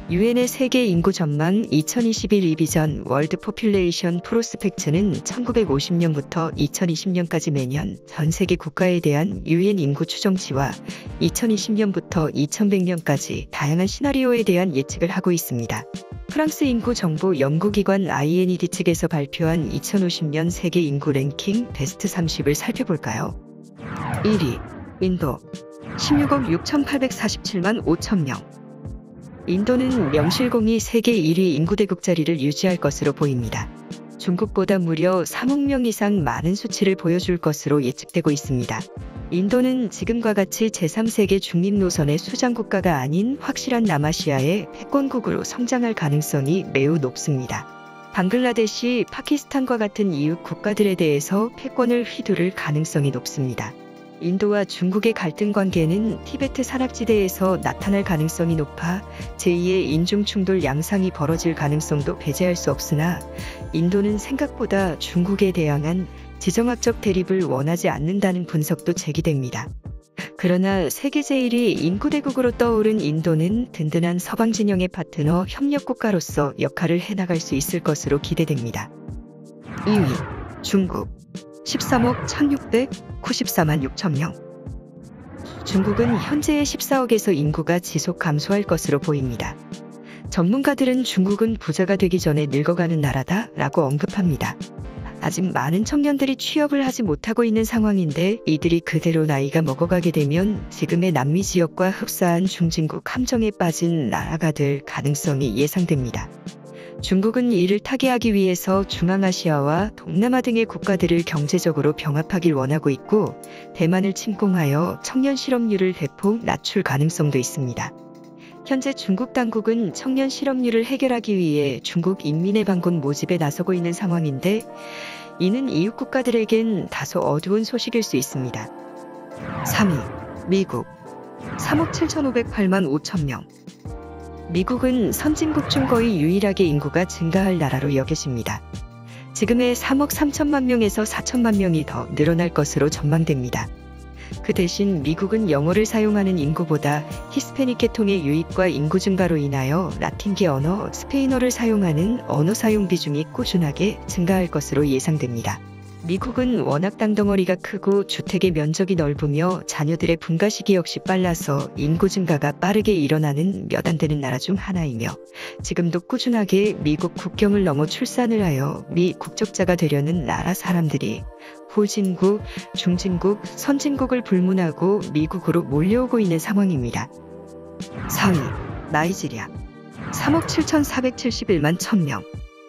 유엔의 세계 인구 전망 2021 리비전 월드 포퓰레이션 프로스펙트는 1950년부터 2020년까지 매년 전 세계 국가에 대한 유엔 인구 추정치와 2020년부터 2100년까지 다양한 시나리오에 대한 예측을 하고 있습니다. 프랑스 인구 정보 연구기관 INED 측에서 발표한 2050년 세계 인구 랭킹 베스트 30을 살펴볼까요? 1위 인도 16억 6,847만 5천 명. 인도는 명실공히 세계 1위 인구대국 자리를 유지할 것으로 보입니다. 중국보다 무려 3억 명 이상 많은 수치를 보여줄 것으로 예측되고 있습니다. 인도는 지금과 같이 제3세계 중립 노선의 수장국가가 아닌 확실한 남아시아의 패권국으로 성장할 가능성이 매우 높습니다. 방글라데시, 파키스탄과 같은 이웃 국가들에 대해서 패권을 휘두를 가능성이 높습니다. 인도와 중국의 갈등 관계는 티베트 산악지대에서 나타날 가능성이 높아 제2의 인종 충돌 양상이 벌어질 가능성도 배제할 수 없으나 인도는 생각보다 중국에 대항한 지정학적 대립을 원하지 않는다는 분석도 제기됩니다. 그러나 세계 제1위 인구대국으로 떠오른 인도는 든든한 서방 진영의 파트너 협력국가로서 역할을 해나갈 수 있을 것으로 기대됩니다. 2위 중국 13억 1694만 6천 명. 중국은 현재의 14억에서 인구가 지속 감소할 것으로 보입니다. 전문가들은 중국은 부자가 되기 전에 늙어가는 나라다 라고 언급합니다. 아직 많은 청년들이 취업을 하지 못하고 있는 상황인데 이들이 그대로 나이가 먹어가게 되면 지금의 남미 지역과 흡사한 중진국 함정에 빠진 나라가 될 가능성이 예상됩니다. 중국은 이를 타개하기 위해서 중앙아시아와 동남아 등의 국가들을 경제적으로 병합하길 원하고 있고 대만을 침공하여 청년 실업률을 대폭 낮출 가능성도 있습니다. 현재 중국 당국은 청년 실업률을 해결하기 위해 중국 인민의 방군 모집에 나서고 있는 상황인데 이는 이웃 국가들에겐 다소 어두운 소식일 수 있습니다. 3위 미국 3억 7,508만 5천 명. 미국은 선진국 중 거의 유일하게 인구가 증가할 나라로 여겨집니다. 지금의 3억 3천만 명에서 4천만 명이 더 늘어날 것으로 전망됩니다. 그 대신 미국은 영어를 사용하는 인구보다 히스패닉 계통의 유입과 인구 증가로 인하여 라틴계 언어, 스페인어를 사용하는 언어 사용 비중이 꾸준하게 증가할 것으로 예상됩니다. 미국은 워낙 땅덩어리가 크고 주택의 면적이 넓으며 자녀들의 분가 시기 역시 빨라서 인구 증가가 빠르게 일어나는 몇 안 되는 나라 중 하나이며 지금도 꾸준하게 미국 국경을 넘어 출산을 하여 미 국적자가 되려는 나라 사람들이 후진국, 중진국, 선진국을 불문하고 미국으로 몰려오고 있는 상황입니다. 4위 나이지리아 3억 7,471만 1000명.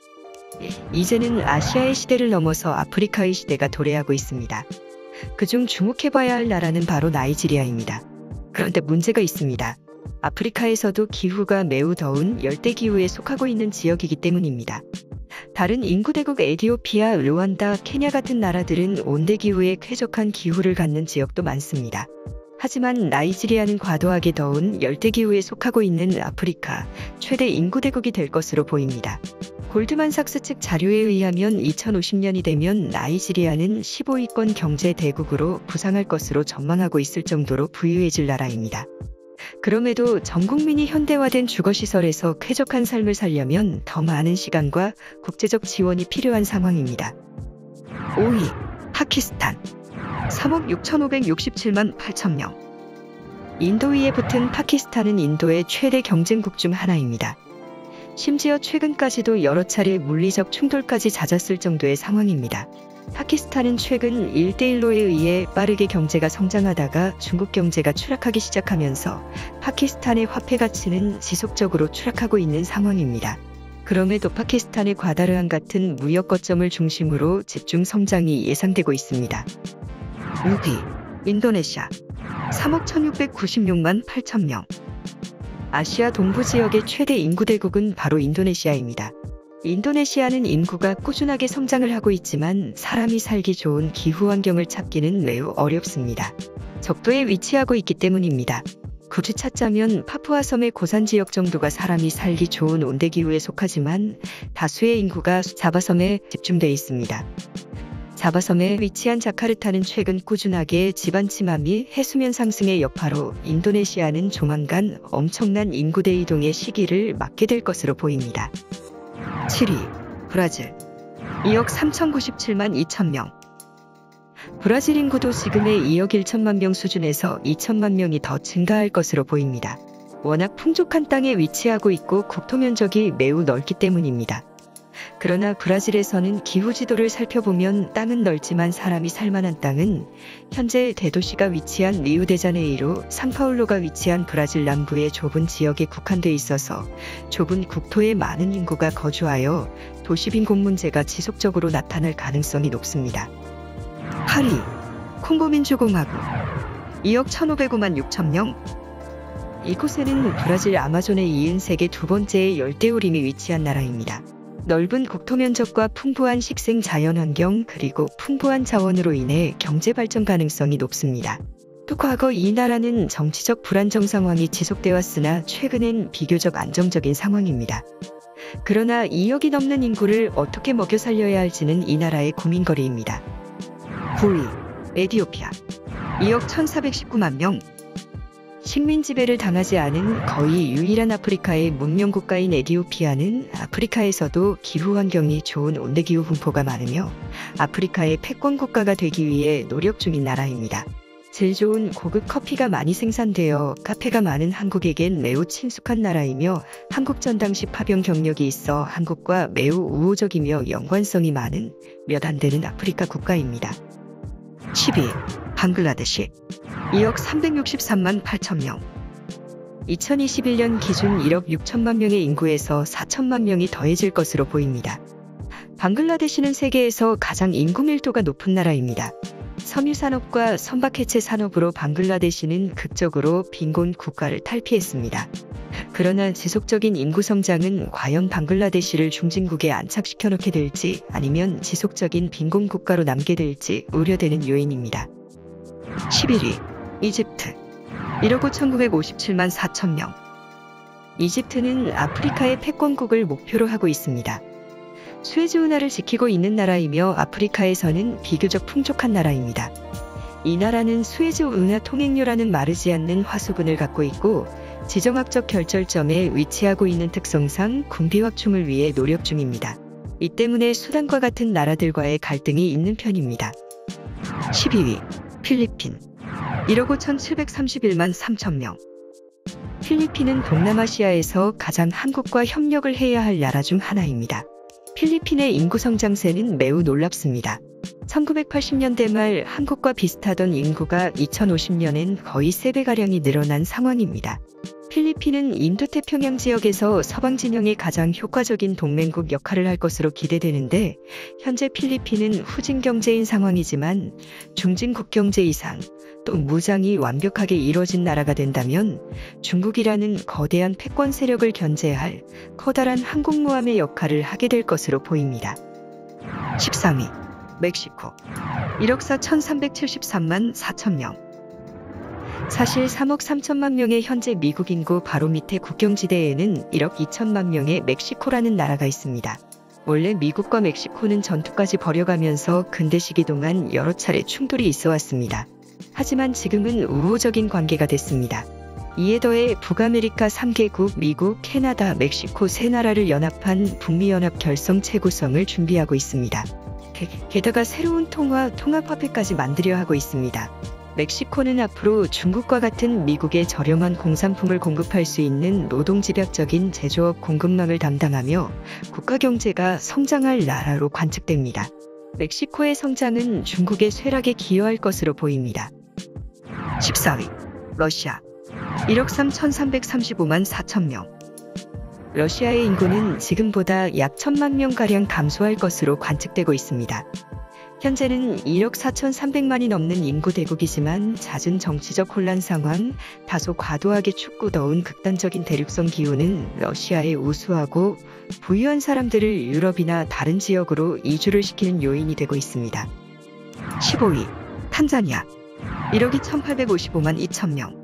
이제는 아시아의 시대를 넘어서 아프리카의 시대가 도래하고 있습니다. 그중 주목해봐야 할 나라는 바로 나이지리아입니다. 그런데 문제가 있습니다. 아프리카에서도 기후가 매우 더운 열대기후에 속하고 있는 지역이기 때문입니다. 다른 인구대국 에티오피아, 르완다, 케냐 같은 나라들은 온대기후에 쾌적한 기후를 갖는 지역도 많습니다. 하지만 나이지리아는 과도하게 더운 열대기후에 속하고 있는 아프리카 최대 인구대국이 될 것으로 보입니다. 골드만삭스 측 자료에 의하면 2050년이 되면 나이지리아는 15위권 경제 대국으로 부상할 것으로 전망하고 있을 정도로 부유해질 나라입니다. 그럼에도 전 국민이 현대화된 주거시설에서 쾌적한 삶을 살려면 더 많은 시간과 국제적 지원이 필요한 상황입니다. 5위 파키스탄 3억 6,567만 8천 명. 인도 위에 붙은 파키스탄은 인도의 최대 경쟁국 중 하나입니다. 심지어 최근까지도 여러 차례 물리적 충돌까지 잦았을 정도의 상황입니다. 파키스탄은 최근 1대1로에 의해 빠르게 경제가 성장하다가 중국 경제가 추락하기 시작하면서 파키스탄의 화폐 가치는 지속적으로 추락하고 있는 상황입니다. 그럼에도 파키스탄의 과다르한 같은 무역 거점을 중심으로 집중 성장이 예상되고 있습니다. 6위 인도네시아 3억 1696만 8천 명. 아시아 동부 지역의 최대 인구대국은 바로 인도네시아입니다. 인도네시아는 인구가 꾸준하게 성장을 하고 있지만 사람이 살기 좋은 기후 환경을 찾기는 매우 어렵습니다. 적도에 위치하고 있기 때문입니다. 굳이 찾자면 파푸아섬의 고산 지역 정도가 사람이 살기 좋은 온대기후에 속하지만 다수의 인구가 자바섬에 집중돼 있습니다. 자바섬에 위치한 자카르타는 최근 꾸준하게 지반치마 및 해수면 상승의 여파로 인도네시아는 조만간 엄청난 인구 대이동의 시기를 맞게 될 것으로 보입니다. 7위, 브라질. 2억 3,097만 2천 명. 브라질 인구도 지금의 2억 1천만 명 수준에서 2천만 명이 더 증가할 것으로 보입니다. 워낙 풍족한 땅에 위치하고 있고 국토 면적이 매우 넓기 때문입니다. 그러나 브라질에서는 기후 지도를 살펴보면 땅은 넓지만 사람이 살만한 땅은 현재 대도시가 위치한 리우데자네이루, 상파울로가 위치한 브라질 남부의 좁은 지역에 국한돼 있어서 좁은 국토에 많은 인구가 거주하여 도시빈곤 문제가 지속적으로 나타날 가능성이 높습니다. 8위, 콩고민주공화국. 2억 1,505만 6천 명. 이곳에는 브라질 아마존에 이은 세계 두 번째의 열대우림이 위치한 나라입니다. 넓은 국토 면적과 풍부한 식생 자연환경 그리고 풍부한 자원으로 인해 경제 발전 가능성이 높습니다. 또 과거 이 나라는 정치적 불안정 상황이 지속돼 왔으나 최근엔 비교적 안정적인 상황입니다. 그러나 2억이 넘는 인구를 어떻게 먹여 살려야 할지는 이 나라의 고민거리입니다. 9위, 에티오피아. 2억 1,419만 명. 식민 지배를 당하지 않은 거의 유일한 아프리카의 문명 국가인 에티오피아는 아프리카에서도 기후 환경이 좋은 온대기후 분포가 많으며 아프리카의 패권 국가가 되기 위해 노력 중인 나라입니다. 질 좋은 고급 커피가 많이 생산되어 카페가 많은 한국에겐 매우 친숙한 나라이며 한국전 당시 파병 경력이 있어 한국과 매우 우호적이며 연관성이 많은 몇 안 되는 아프리카 국가입니다. 10위, 방글라데시. 2억 363만 8천 명. 2021년 기준 1억 6천만 명의 인구에서 4천만 명이 더해질 것으로 보입니다. 방글라데시는 세계에서 가장 인구 밀도가 높은 나라입니다. 섬유 산업과 선박 해체 산업으로 방글라데시는 극적으로 빈곤 국가를 탈피했습니다. 그러나 지속적인 인구 성장은 과연 방글라데시를 중진국에 안착시켜 놓게 될지 아니면 지속적인 빈곤 국가로 남게 될지 우려되는 요인입니다. 11위, 이집트. 1억 5,957만 4천 명. 이집트는 아프리카의 패권국을 목표로 하고 있습니다. 수에즈 운하를 지키고 있는 나라이며 아프리카에서는 비교적 풍족한 나라입니다. 이 나라는 수에즈 운하 통행료라는 마르지 않는 화수분을 갖고 있고 지정학적 결절점에 위치하고 있는 특성상 군비 확충을 위해 노력 중입니다. 이 때문에 수단과 같은 나라들과의 갈등이 있는 편입니다. 12위, 필리핀. 1억 5,731만 3천 명. 필리핀은 동남아시아에서 가장 한국과 협력을 해야 할 나라 중 하나입니다. 필리핀의 인구 성장세는 매우 놀랍습니다. 1980년대 말 한국과 비슷하던 인구가 2050년엔 거의 3배가량이 늘어난 상황입니다. 필리핀은 인도태평양 지역에서 서방 진영의 가장 효과적인 동맹국 역할을 할 것으로 기대되는데 현재 필리핀은 후진 경제인 상황이지만 중진국 경제 이상 또 무장이 완벽하게 이루어진 나라가 된다면 중국이라는 거대한 패권 세력을 견제할 커다란 항공모함의 역할을 하게 될 것으로 보입니다. 13위, 멕시코. 1억 4,373만 4천 명. 사실 3억 3천만 명의 현재 미국 인구 바로 밑에 국경지대에는 1억 2천만 명의 멕시코라는 나라가 있습니다. 원래 미국과 멕시코는 전투까지 벌여가면서 근대 시기 동안 여러 차례 충돌이 있어 왔습니다. 하지만 지금은 우호적인 관계가 됐습니다. 이에 더해 북아메리카 3개국 미국, 캐나다, 멕시코 3나라를 연합한 북미연합 결성 재구성을 준비하고 있습니다. 게다가 새로운 통합화폐까지 만들려 하고 있습니다. 멕시코는 앞으로 중국과 같은 미국의 저렴한 공산품을 공급할 수 있는 노동집약적인 제조업 공급망을 담당하며 국가 경제가 성장할 나라로 관측됩니다. 멕시코의 성장은 중국의 쇠락에 기여할 것으로 보입니다. 14위, 러시아. 1억 3,335만 4천 명. 러시아의 인구는 지금보다 약 1,000만 명가량 감소할 것으로 관측되고 있습니다. 현재는 1억 4,300만이 넘는 인구 대국이지만 잦은 정치적 혼란 상황, 다소 과도하게 춥고 더운 극단적인 대륙성 기후는 러시아에 우수하고 부유한 사람들을 유럽이나 다른 지역으로 이주를 시키는 요인이 되고 있습니다. 15위, 탄자니아. 1억 2,855만 2천 명.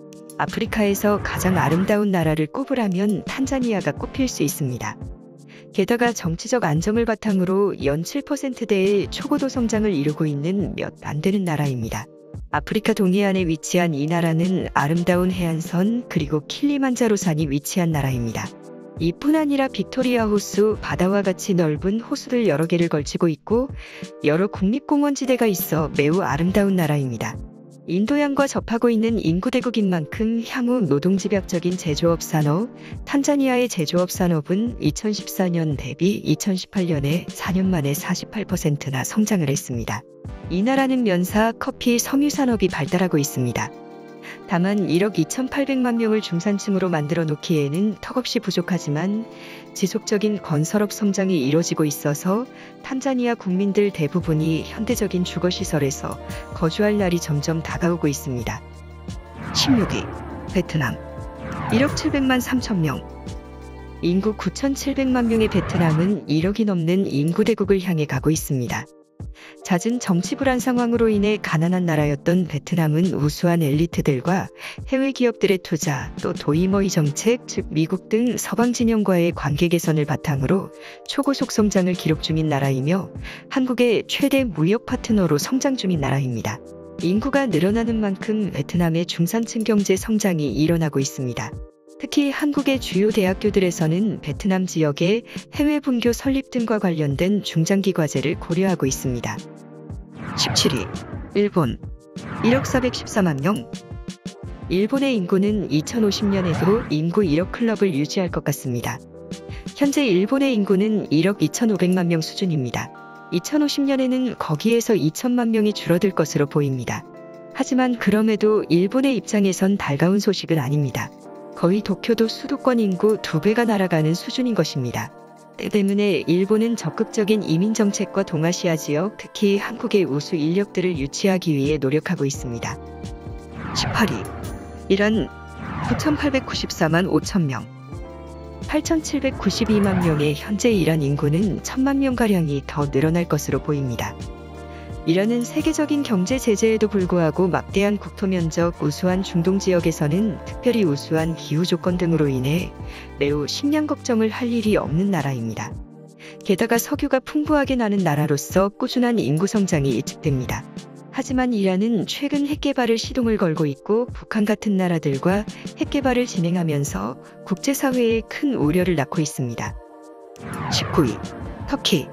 아프리카에서 가장 아름다운 나라를 꼽으라면 탄자니아가 꼽힐 수 있습니다. 게다가 정치적 안정을 바탕으로 연 7%대의 초고도 성장을 이루고 있는 몇 안 되는 나라입니다. 아프리카 동해안에 위치한 이 나라는 아름다운 해안선 그리고 킬리만자로산이 위치한 나라입니다. 이뿐 아니라 빅토리아 호수, 바다와 같이 넓은 호수들 여러 개를 걸치고 있고 여러 국립공원지대가 있어 매우 아름다운 나라입니다. 인도양과 접하고 있는 인구대국인 만큼 향후 노동집약적인 제조업 산업, 탄자니아의 제조업 산업은 2014년 대비 2018년에 4년 만에 48%나 성장을 했습니다. 이 나라는 면사, 커피, 섬유 산업이 발달하고 있습니다. 다만 1억 2,800만 명을 중산층으로 만들어 놓기에는 턱없이 부족하지만 지속적인 건설업 성장이 이뤄지고 있어서 탄자니아 국민들 대부분이 현대적인 주거시설에서 거주할 날이 점점 다가오고 있습니다. 16위 베트남 1억 700만 3천 명 인구 9,700만 명의 베트남은 1억이 넘는 인구대국을 향해 가고 있습니다. 잦은 정치 불안 상황으로 인해 가난한 나라였던 베트남은 우수한 엘리트들과 해외 기업들의 투자, 또 도이머이 정책, 즉 미국 등 서방 진영과의 관계 개선을 바탕으로 초고속 성장을 기록 중인 나라이며 한국의 최대 무역 파트너로 성장 중인 나라입니다. 인구가 늘어나는 만큼 베트남의 중산층 경제 성장이 일어나고 있습니다. 특히 한국의 주요 대학교들에서는 베트남 지역의 해외 분교 설립 등과 관련된 중장기 과제를 고려하고 있습니다. 17위 일본 1억 414만 명 일본의 인구는 2050년에도 인구 1억 클럽을 유지할 것 같습니다. 현재 일본의 인구는 1억 2,500만 명 수준입니다. 2050년에는 거기에서 2천만 명이 줄어들 것으로 보입니다. 하지만 그럼에도 일본의 입장에선 달가운 소식은 아닙니다. 거의 도쿄도 수도권 인구 2배가 날아가는 수준인 것입니다. 때문에 일본은 적극적인 이민 정책과 동아시아 지역, 특히 한국의 우수 인력들을 유치하기 위해 노력하고 있습니다. 18위 이란 9,894만 5천 명 8,792만 명의 현재 이란 인구는 1,000만 명가량이 더 늘어날 것으로 보입니다. 이란은 세계적인 경제 제재에도 불구하고 막대한 국토 면적, 우수한 중동 지역에서는 특별히 우수한 기후 조건 등으로 인해 매우 식량 걱정을 할 일이 없는 나라입니다. 게다가 석유가 풍부하게 나는 나라로서 꾸준한 인구 성장이 예측됩니다. 하지만 이란은 최근 핵개발을 시동을 걸고 있고 북한 같은 나라들과 핵개발을 진행하면서 국제사회에 큰 우려를 낳고 있습니다. 19위 터키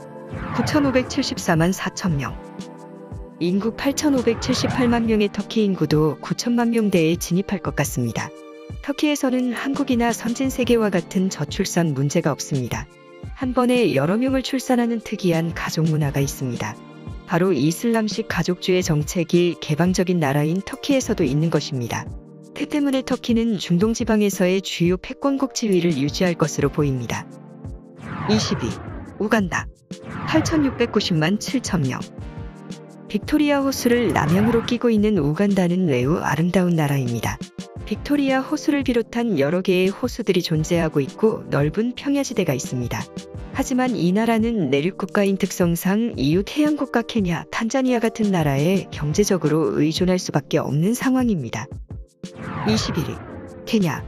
9,574만 4천 명 인구 8,578만 명의 터키 인구도 9천만 명대에 진입할 것 같습니다. 터키에서는 한국이나 선진 세계와 같은 저출산 문제가 없습니다. 한 번에 여러 명을 출산하는 특이한 가족 문화가 있습니다. 바로 이슬람식 가족주의 정책이 개방적인 나라인 터키에서도 있는 것입니다. 그 때문에 터키는 중동 지방에서의 주요 패권국 지위를 유지할 것으로 보입니다. 20위 우간다 8,690만 7천 명 빅토리아 호수를 남양으로 끼고 있는 우간다는 매우 아름다운 나라입니다. 빅토리아 호수를 비롯한 여러 개의 호수들이 존재하고 있고 넓은 평야지대가 있습니다. 하지만 이 나라는 내륙국가인 특성상 이웃 해양국가 케냐, 탄자니아 같은 나라에 경제적으로 의존할 수밖에 없는 상황입니다. 21위 케냐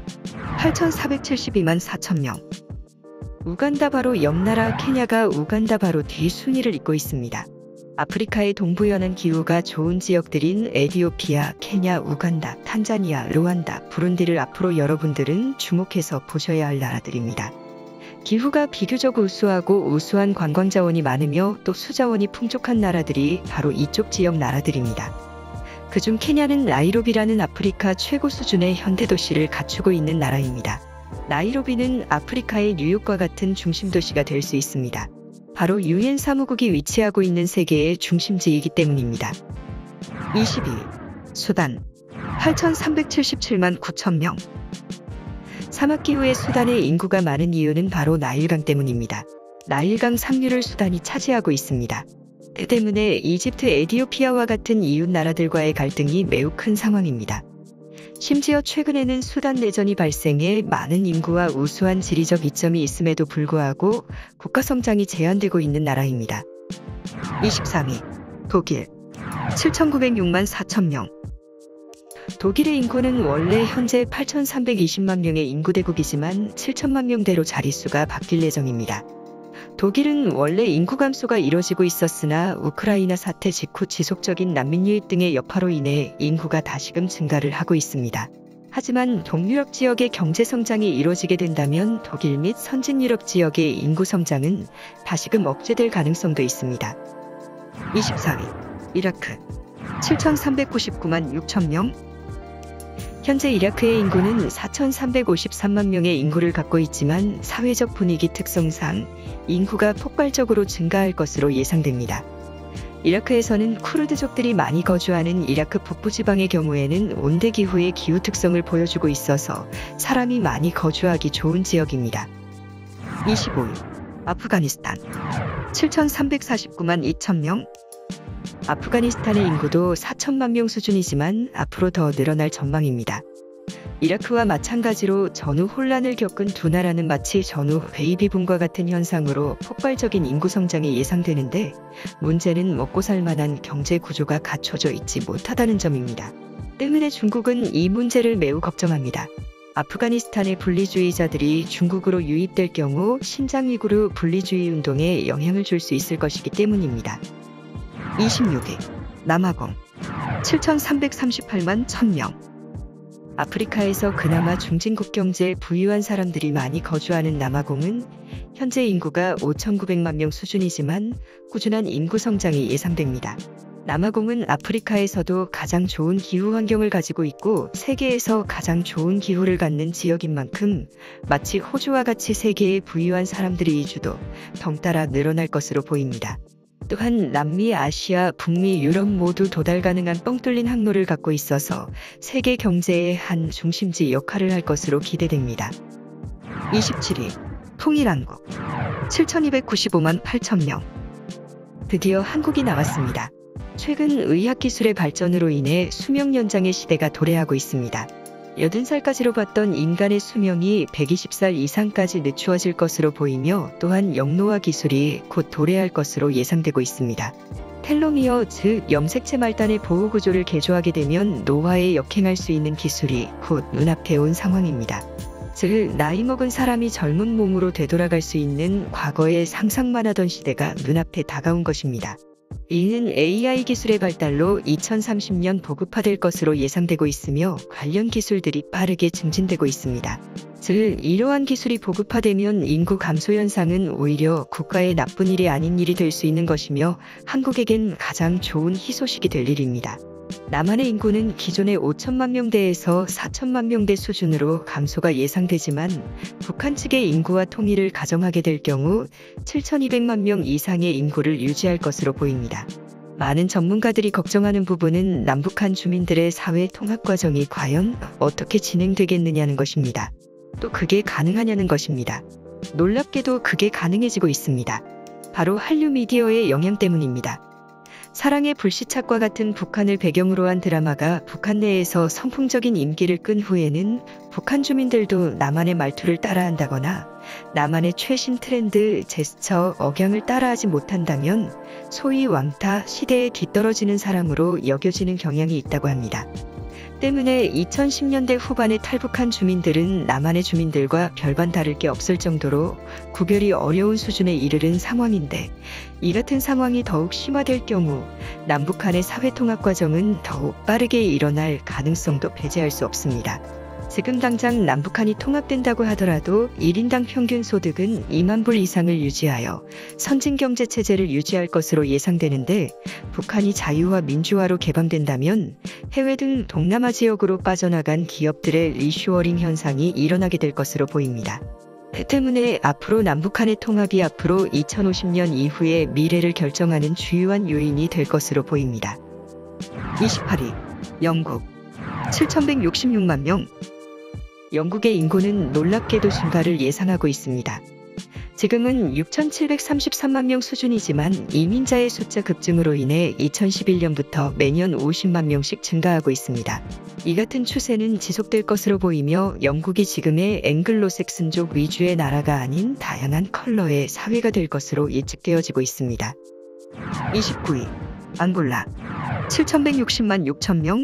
8,472만 4천 명 우간다 바로 옆나라 케냐가 우간다 바로 뒤 순위를 잇고 있습니다. 아프리카의 동부연안 기후가 좋은 지역들인 에티오피아, 케냐, 우간다, 탄자니아, 루안다, 부룬디를 앞으로 여러분들은 주목해서 보셔야 할 나라들입니다. 기후가 비교적 우수하고 우수한 관광자원이 많으며 또 수자원이 풍족한 나라들이 바로 이쪽 지역 나라들입니다. 그중 케냐는 나이로비라는 아프리카 최고 수준의 현대도시를 갖추고 있는 나라입니다. 나이로비는 아프리카의 뉴욕과 같은 중심도시가 될 수 있습니다. 바로 UN 사무국이 위치하고 있는 세계의 중심지이기 때문입니다. 22위 수단 8,377만 9천 명 사막기후의 수단의 인구가 많은 이유는 바로 나일강 때문입니다. 나일강 상류를 수단이 차지하고 있습니다. 그 때문에 이집트, 에티오피아와 같은 이웃 나라들과의 갈등이 매우 큰 상황입니다. 심지어 최근에는 수단 내전이 발생해 많은 인구와 우수한 지리적 이점이 있음에도 불구하고 국가 성장이 제한되고 있는 나라입니다. 23위 독일 7,906만 4천 명 독일의 인구는 원래 현재 8,320만 명의 인구대국이지만 7천만 명대로 자릿수가 바뀔 예정입니다. 독일은 원래 인구 감소가 이뤄지고 있었으나 우크라이나 사태 직후 지속적인 난민 유입 등의 여파로 인해 인구가 다시금 증가를 하고 있습니다. 하지만 동유럽 지역의 경제 성장이 이뤄지게 된다면 독일 및 선진 유럽 지역의 인구 성장은 다시금 억제될 가능성도 있습니다. 24위 이라크 7,399만 6천 명. 현재 이라크의 인구는 4,353만 명의 인구를 갖고 있지만 사회적 분위기 특성상 인구가 폭발적으로 증가할 것으로 예상됩니다. 이라크에서는 쿠르드족들이 많이 거주하는 이라크 북부지방의 경우에는 온대기후의 기후 특성을 보여주고 있어서 사람이 많이 거주하기 좋은 지역입니다. 25위 아프가니스탄 7,349만 2천 명. 아프가니스탄의 인구도 4천만 명 수준이지만 앞으로 더 늘어날 전망입니다. 이라크와 마찬가지로 전후 혼란을 겪은 두 나라는 마치 전후 베이비붐과 같은 현상으로 폭발적인 인구 성장이 예상되는데 문제는 먹고 살 만한 경제 구조가 갖춰져 있지 못하다는 점입니다. 때문에 중국은 이 문제를 매우 걱정합니다. 아프가니스탄의 분리주의자들이 중국으로 유입될 경우 신장 위구르 분리주의 운동에 영향을 줄 수 있을 것이기 때문입니다. 26위 남아공 7,338만 1,000명. 아프리카에서 그나마 중진국 경제에 부유한 사람들이 많이 거주하는 남아공은 현재 인구가 5,900만 명 수준이지만 꾸준한 인구 성장이 예상됩니다. 남아공은 아프리카에서도 가장 좋은 기후 환경을 가지고 있고 세계에서 가장 좋은 기후를 갖는 지역인 만큼 마치 호주와 같이 세계의 부유한 사람들의 이주도 덩달아 늘어날 것으로 보입니다. 또한 남미, 아시아, 북미, 유럽 모두 도달 가능한 뻥 뚫린 항로를 갖고 있어서 세계 경제의 한 중심지 역할을 할 것으로 기대됩니다. 27위 통일한국 7,295만 8천 명. 드디어 한국이 나왔습니다. 최근 의학기술의 발전으로 인해 수명 연장의 시대가 도래하고 있습니다. 80살까지로 봤던 인간의 수명이 120살 이상까지 늦추어질 것으로 보이며 또한 영노화 기술이 곧 도래할 것으로 예상되고 있습니다. 텔로미어 즉 염색체 말단의 보호구조를 개조하게 되면 노화에 역행할 수 있는 기술이 곧 눈앞에 온 상황입니다. 즉 나이 먹은 사람이 젊은 몸으로 되돌아갈 수 있는 과거에 상상만 하던 시대가 눈앞에 다가온 것입니다. 이는 AI 기술의 발달로 2030년 보급화될 것으로 예상되고 있으며 관련 기술들이 빠르게 증진되고 있습니다. 즉 이러한 기술이 보급화되면 인구 감소 현상은 오히려 국가의 나쁜 일이 아닌 일이 될 수 있는 것이며 한국에겐 가장 좋은 희소식이 될 일입니다. 남한의 인구는 기존의 5천만 명대에서 4천만 명대 수준으로 감소가 예상되지만 북한 측의 인구와 통일을 가정하게 될 경우 7,200만 명 이상의 인구를 유지할 것으로 보입니다. 많은 전문가들이 걱정하는 부분은 남북한 주민들의 사회 통합 과정이 과연 어떻게 진행되겠느냐는 것입니다. 또 그게 가능하냐는 것입니다. 놀랍게도 그게 가능해지고 있습니다. 바로 한류 미디어의 영향 때문입니다. 사랑의 불시착과 같은 북한을 배경으로 한 드라마가 북한 내에서 선풍적인 인기를 끈 후에는 북한 주민들도 남한의 말투를 따라한다거나 남한의 최신 트렌드, 제스처, 억양을 따라하지 못한다면 소위 왕타, 시대에 뒤떨어지는 사람으로 여겨지는 경향이 있다고 합니다. 때문에 2010년대 후반에 탈북한 주민들은 남한의 주민들과 별반 다를 게 없을 정도로 구별이 어려운 수준에 이르는 상황인데 이 같은 상황이 더욱 심화될 경우 남북한의 사회통합 과정은 더욱 빠르게 일어날 가능성도 배제할 수 없습니다. 지금 당장 남북한이 통합된다고 하더라도 1인당 평균 소득은 2만 불 이상을 유지하여 선진경제체제를 유지할 것으로 예상되는데 북한이 자유와 민주화로 개방된다면 해외 등 동남아 지역으로 빠져나간 기업들의 리쇼어링 현상이 일어나게 될 것으로 보입니다. 때문에 앞으로 남북한의 통합이 앞으로 2050년 이후의 미래를 결정하는 주요한 요인이 될 것으로 보입니다. 28위 영국 7,166만 명. 영국의 인구는 놀랍게도 증가를 예상하고 있습니다. 지금은 6,733만 명 수준이지만 이민자의 숫자 급증으로 인해 2011년부터 매년 50만 명씩 증가하고 있습니다. 이 같은 추세는 지속될 것으로 보이며 영국이 지금의 앵글로색슨족 위주의 나라가 아닌 다양한 컬러의 사회가 될 것으로 예측되어지고 있습니다. 29위 앙골라 7,160만 6천 명.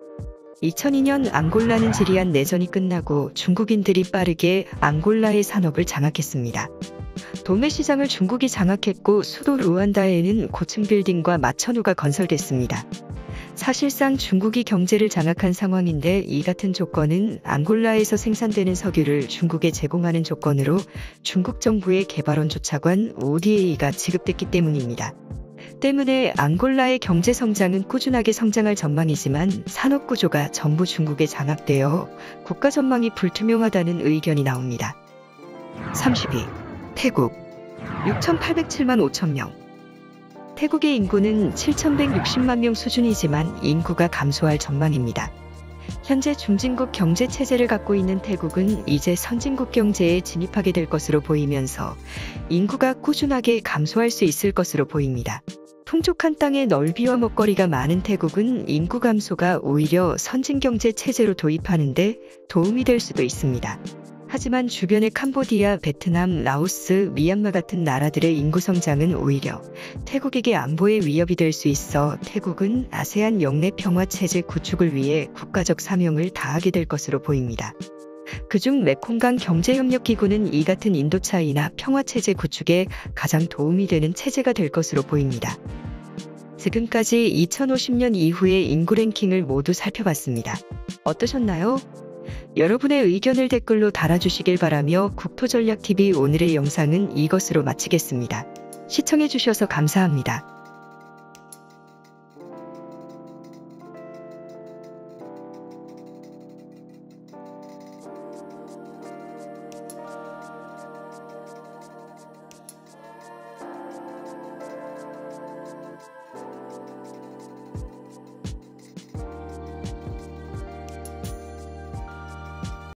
2002년 앙골라는 지리한 내전이 끝나고 중국인들이 빠르게 앙골라의 산업을 장악했습니다. 도매 시장을 중국이 장악했고 수도 루안다에는 고층 빌딩과 마천루가 건설됐습니다. 사실상 중국이 경제를 장악한 상황인데 이 같은 조건은 앙골라에서 생산되는 석유를 중국에 제공하는 조건으로 중국 정부의 개발원 조차관 ODA가 지급됐기 때문입니다. 때문에 앙골라의 경제 성장은 꾸준하게 성장할 전망이지만 산업 구조가 전부 중국에 장악되어 국가 전망이 불투명하다는 의견이 나옵니다. 32. 태국 6,807만 5천 명. 태국의 인구는 7,160만 명 수준이지만 인구가 감소할 전망입니다. 현재 중진국 경제 체제를 갖고 있는 태국은 이제 선진국 경제에 진입하게 될 것으로 보이면서 인구가 꾸준하게 감소할 수 있을 것으로 보입니다. 풍족한 땅에 넓이와 먹거리가 많은 태국은 인구 감소가 오히려 선진 경제 체제로 도입하는 데 도움이 될 수도 있습니다. 하지만 주변의 캄보디아, 베트남, 라오스, 미얀마 같은 나라들의 인구 성장은 오히려 태국에게 안보에 위협이 될 수 있어 태국은 아세안 영내 평화 체제 구축을 위해 국가적 사명을 다하게 될 것으로 보입니다. 그중 메콩강 경제협력기구는 이 같은 인도차이나 평화체제 구축에 가장 도움이 되는 체제가 될 것으로 보입니다. 지금까지 2050년 이후의 인구 랭킹을 모두 살펴봤습니다. 어떠셨나요? 여러분의 의견을 댓글로 달아주시길 바라며 국토전략TV 오늘의 영상은 이것으로 마치겠습니다. 시청해주셔서 감사합니다.